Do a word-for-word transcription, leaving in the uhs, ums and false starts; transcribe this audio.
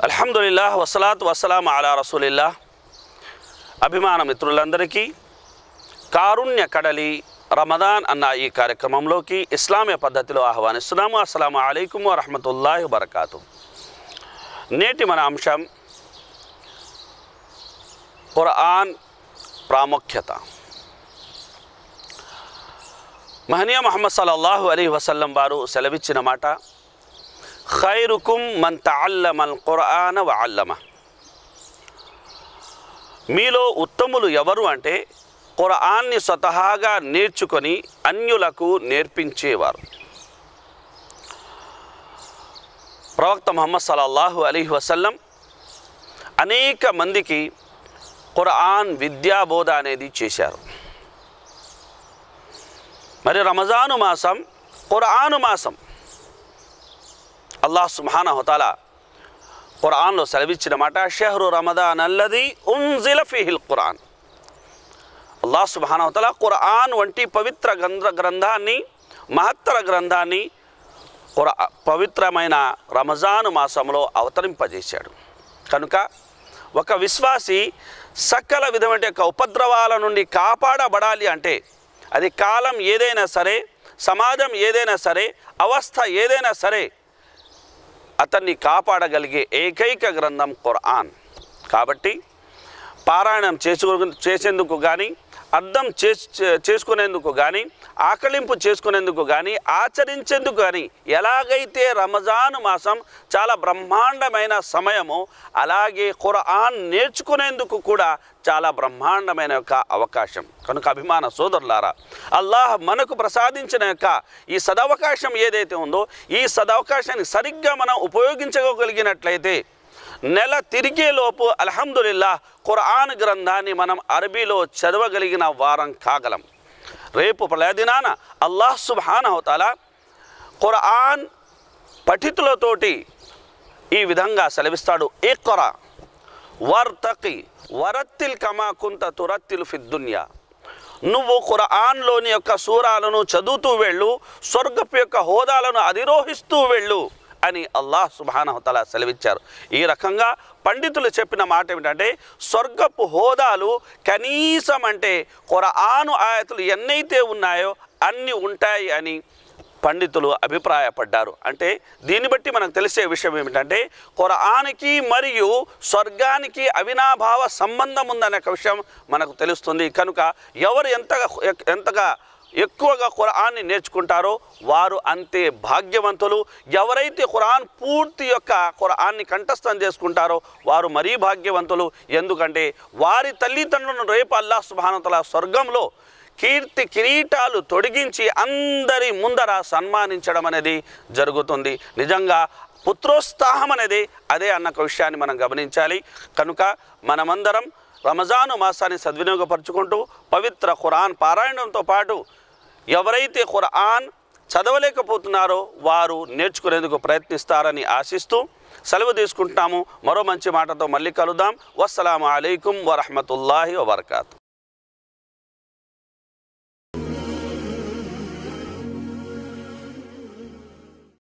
అల్హమ్దులిల్లాహ్ వస్సలాతు వస్సలాము అలా రసూలిల్లాహ్. అభిమాన మిత్రులందరికీ కారుణ్య కడలి రమదాన్ అన్న ఈ కార్యక్రమంలోకి ఇస్లామీయ పద్ధతిలో ఆహ్వానిస్తున్నాము. అస్సలాము అలైకుం వరహ్మతుల్లాహి వబరకాతు. నేటి మన అంశం ఖురాన్ ప్రాముఖ్యత. మహనీయ ముహమ్మద్ సల్లల్లాహు అలైహి వసల్లం వారు సెలవిచ్చిన మాట, ఖైరుకుం మన్ తఅల్లమల్ ఖురాన వ అల్లమ. మీలో ఉత్తములు ఎవరు అంటే ఖురాన్ని స్వతహాగా నేర్చుకొని అన్యులకు నేర్పించేవారు. ప్రవక్త ముహమ్మద్ సల్లల్లాహు అలైహి వసల్లం అనేక మందికి ఖురాన్ విద్యాబోధ అనేది చేశారు. మరి రమజాను మాసం ఖురాను మాసం. అల్లాహ్ సుబ్హానహు వ తఆలా ఖురాన్లో సెలవిచ్చిన మాట, షహ్రు రమదాన్ అల్లదీ ఉన్జిల ఫీహిల్ ఖురాన్. అల్లాహ్ సుబ్హానహు వ తఆలా ఖురాన్ వంటి పవిత్ర గ్రంథ గ్రంథాన్ని మహత్తర గ్రంథాన్ని ఖురా పవిత్రమైన రమజాను మాసంలో అవతరింపజేశాడు. కనుక ఒక విశ్వాసి సకల విధమైన యొక్క ఉపద్రవాల నుండి కాపాడబడాలి అంటే అది కాలం ఏదైనా సరే, సమాజం ఏదైనా సరే, అవస్థ ఏదైనా సరే, అతన్ని కాపాడగలిగే ఏకైక గ్రంథం ఖురాన్. కాబట్టి పారాయణం చేసుకు చేసేందుకు కానీ, అర్థం చేసుకునేందుకు కానీ, ఆకలింపు చేసుకునేందుకు కానీ, ఆచరించేందుకు కానీ ఎలాగైతే రమజాను మాసం చాలా బ్రహ్మాండమైన సమయము, అలాగే ఖురాన్ నేర్చుకునేందుకు కూడా చాలా బ్రహ్మాండమైన యొక్క అవకాశం. కనుక అభిమాన సోదరులారా, అల్లాహ్ మనకు ప్రసాదించిన యొక్క ఈ సదవకాశం ఏదైతే ఉందో, ఈ సదవకాశాన్ని సరిగ్గా మనం ఉపయోగించగలిగినట్లయితే నెల తిరిగేలోపు అల్హమ్దులిల్లాహ్ ఖురాన్ గ్రంథాన్ని మనం అరబీలో చదవగలిగిన వారం కాగలం. రేపు ప్రళయదినాన అల్లాహ్ సుబ్హానహు వ తఆలా ఖురాన్ పఠితులతోటి ఈ విధంగా సెలవిస్తాడు, ఇఖ్రా వర్తకి వరత్తిల్ కమా కుంత తురత్తిల్ ఫిద్ దునియా. నువ్వు ఖురాన్లోని యొక్క సూరాలను చదువుతూ వెళ్ళు, స్వర్గపు యొక్క హోదాలను అధిరోహిస్తూ వెళ్ళు అని అల్లాహ్ సుబ్హానహు వ తఆలా సెలవిచ్చారు. ఈ రకంగా పండితులు చెప్పిన మాట ఏమిటంటే, స్వర్గపు హోదాలు కనీసం అంటే ఖురాను ఆయతులు ఎన్నైతే ఉన్నాయో అన్నీ ఉంటాయి అని పండితులు అభిప్రాయపడ్డారు. అంటే దీన్ని బట్టి మనకు తెలిసే విషయం ఏమిటంటే, ఖురానికి మరియు స్వర్గానికి అవినాభావ సంబంధం ఉందనే విషయం మనకు తెలుస్తుంది. కనుక ఎవరు ఎంతగా ఎంతగా ఎక్కువగా ఖురాన్ని నేర్చుకుంటారో వారు అంతే భాగ్యవంతులు. ఎవరైతే ఖురాన్ పూర్తి యొక్క ఖురాన్ని కంఠస్థం చేసుకుంటారో వారు మరీ భాగ్యవంతులు. ఎందుకంటే వారి తల్లిదండ్రులను రేపు అల్లాహ్ సుబ్హానహు వ తఆలా స్వర్గంలో కీర్తి కిరీటాలు తొడిగించి అందరి ముందర సన్మానించడం అనేది జరుగుతుంది. నిజంగా పుత్రోత్సాహం అనేది అదే అన్న విషయాన్ని మనం గమనించాలి. కనుక మనమందరం రమజాను మాసాన్ని సద్వినియోగపరుచుకుంటూ పవిత్ర ఖురాన్ పారాయణంతో పాటు ఎవరైతే ఖురాన్ చదవలేకపోతున్నారో వారు నేర్చుకునేందుకు ప్రయత్నిస్తారని ఆశిస్తూ సెలవు తీసుకుంటున్నాము. మరో మంచి మాటతో మళ్ళీ కలుద్దాం. వస్సలాము అలైకుం వరహ్మతుల్లాహి వబరకాతు.